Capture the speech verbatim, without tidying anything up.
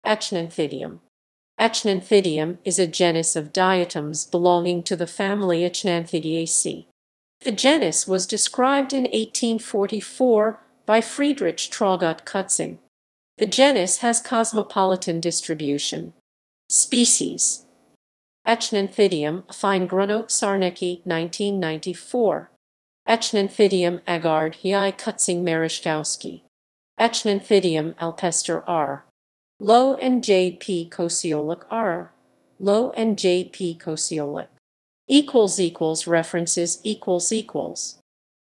Achnanthidium. Achnanthidium is a genus of diatoms belonging to the family Achnanthidiaceae. The genus was described in eighteen forty-four by Friedrich Traugott Kützing. The genus has cosmopolitan distribution. Species. Achnanthidium affine Grunow Czarnecki nineteen ninety-four. Achnanthidium agardhii Kützing Mereschkowsky. Achnanthidium alpestre R. Lowe and J P Kociolek R. Lowe and J P Kociolek. Equals equals references equals equals